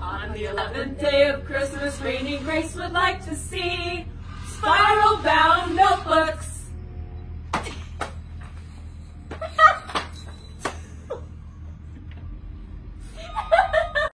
On the 11th day of Christmas, Rainy Grace would like to see spiral-bound notebooks